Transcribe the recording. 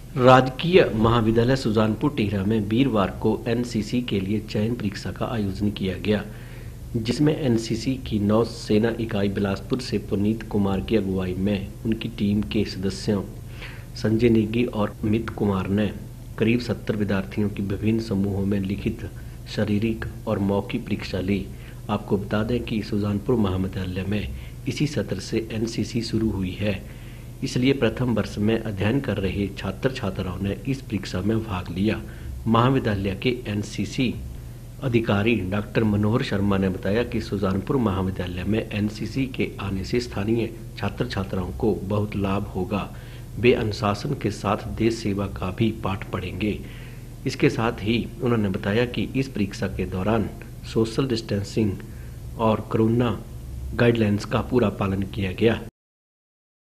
राजकीय महाविद्यालय सुजानपुर टिहरा में वीरवार को एनसीसी के लिए चयन परीक्षा का आयोजन किया गया, जिसमें एनसीसी की नौसेना इकाई बिलासपुर से पुनीत कुमार की अगुवाई में उनकी टीम के सदस्यों संजय नेगी और अमित कुमार ने करीब 70 विद्यार्थियों की विभिन्न समूहों में लिखित, शारीरिक और मौखिक परीक्षा ली। आपको बता दें कि सुजानपुर महाविद्यालय में इसी सत्र से एनसीसी शुरू हुई है, इसलिए प्रथम वर्ष में अध्ययन कर रहे छात्र छात्राओं ने इस परीक्षा में भाग लिया। महाविद्यालय के एनसीसी अधिकारी डॉक्टर मनोहर शर्मा ने बताया कि सुजानपुर महाविद्यालय में एनसीसी के आने से स्थानीय छात्र छात्राओं को बहुत लाभ होगा। वे अनुशासन के साथ देश सेवा का भी पाठ पढ़ेंगे। इसके साथ ही उन्होंने बताया कि इस परीक्षा के दौरान सोशल डिस्टेंसिंग और कोरोना गाइडलाइंस का पूरा पालन किया गया।